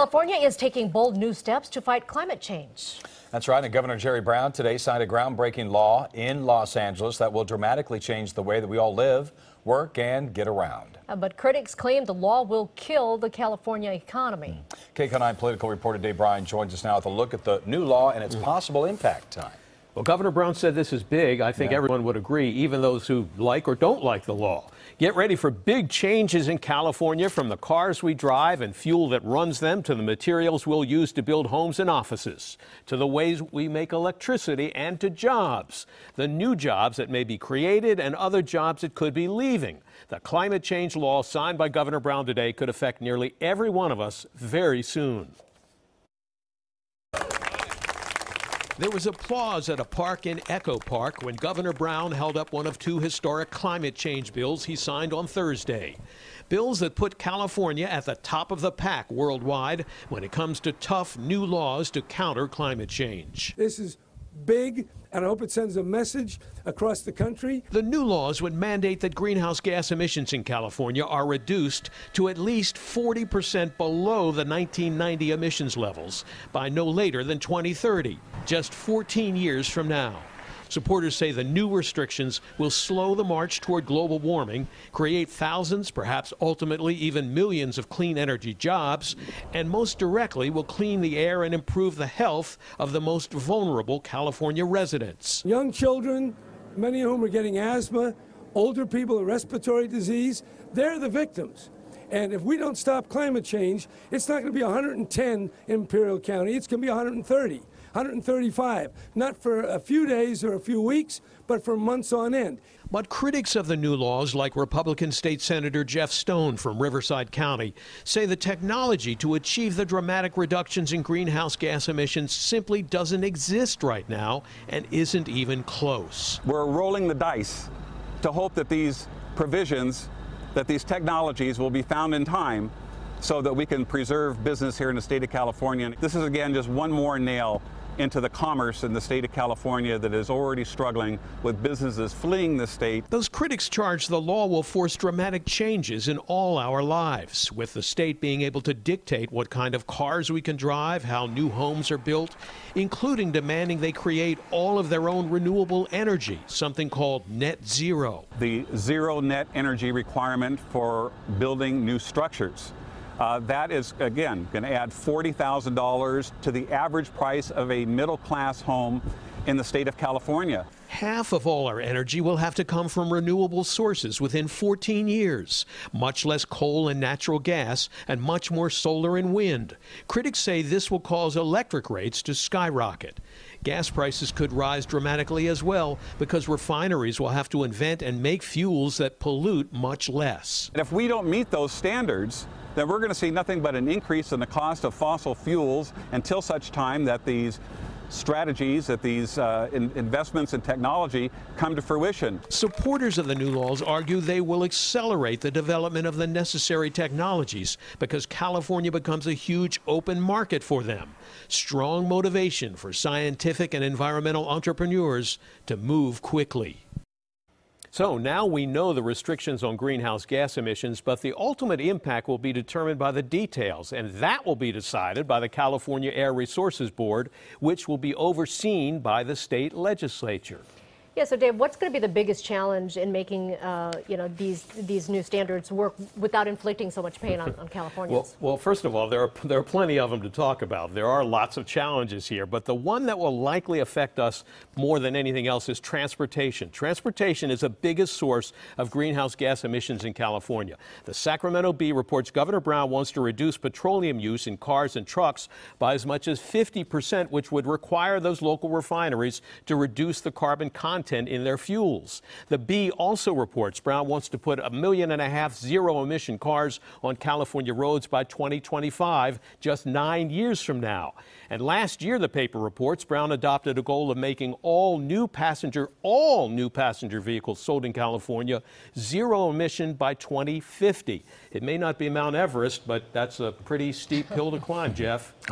California is taking bold new steps to fight climate change. That's right, and Governor Jerry Brown today signed a groundbreaking law in Los Angeles that will dramatically change the way that we all live, work, and get around. But critics claim the law will kill the California economy. KCAL9 political reporter Bryan joins us now with a look at the new law and its possible impact. Well, Governor Brown said this is big. I think everyone would agree, even those who like or don't like the law. Get ready for big changes in California, from the cars we drive and fuel that runs them to the materials we'll use to build homes and offices, to the ways we make electricity, and to jobs. The new jobs that may be created and other jobs that could be leaving. The climate change law signed by Governor Brown today could affect nearly every one of us very soon. There was applause at a park in Echo Park when Governor Brown held up one of two historic climate change bills he signed on Thursday. Bills that put California at the top of the pack worldwide when it comes to tough new laws to counter climate change. This is big, and I hope it sends a message across the country. The new laws would mandate that greenhouse gas emissions in California are reduced to at least 40% below the 1990 emissions levels by no later than 2030, just 14 years from now. Supporters say the new restrictions will slow the march toward global warming, create thousands, perhaps ultimately even millions of clean energy jobs, and most directly will clean the air and improve the health of the most vulnerable California residents. Young children, many of whom are getting asthma, older people with respiratory disease, they're the victims. And if we don't stop climate change, it's not going to be 110 in Imperial County, it's going to be 130. 135, not for a few days or a few weeks, but for months on end. But critics of the new laws, like Republican State Senator Jeff Stone from Riverside County, say the technology to achieve the dramatic reductions in greenhouse gas emissions simply doesn't exist right now and isn't even close. We're rolling the dice to hope that these provisions, that these technologies will be found in time so that we can preserve business here in the state of California. This is, again, just one more nail into the commerce in the state of California that is already struggling with businesses fleeing the state. Those critics charge the law will force dramatic changes in all our lives, with the state being able to dictate what kind of cars we can drive, how new homes are built, including demanding they create all of their own renewable energy, something called net zero. The zero net energy requirement for building new structures. That is, again, going to add $40,000 to the average price of a middle-class home in the state of California. Half of all our energy will have to come from renewable sources within 14 years, much less coal and natural gas, and much more solar and wind. Critics say this will cause electric rates to skyrocket. Gas prices could rise dramatically as well because refineries will have to invent and make fuels that pollute much less. And if we don't meet those standards, then we're going to see nothing but an increase in the cost of fossil fuels until such time that these strategies, that these investments in technology come to fruition. Supporters of the new laws argue they will accelerate the development of the necessary technologies because California becomes a huge open market for them. Strong motivation for scientific and environmental entrepreneurs to move quickly. So now we know the restrictions on greenhouse gas emissions, but the ultimate impact will be determined by the details, and that will be decided by the California Air Resources Board, which will be overseen by the state legislature. Yeah, so Dave, what's going to be the biggest challenge in making these new standards work without inflicting so much pain on Californians? Well, first of all, there are plenty of them to talk about. There are lots of challenges here, but the one that will likely affect us more than anything else is transportation. Transportation is the biggest source of greenhouse gas emissions in California. The Sacramento Bee reports Governor Brown wants to reduce petroleum use in cars and trucks by as much as 50%, which would require those local refineries to reduce the carbon content in their fuels. The Bee also reports Brown wants to put 1.5 million zero-emission cars on California roads by 2025, just 9 years from now. And last year, the paper reports, Brown adopted a goal of making all new passenger vehicles sold in California zero emission by 2050. It may not be Mount Everest, but that's a pretty steep hill to climb, Jeff.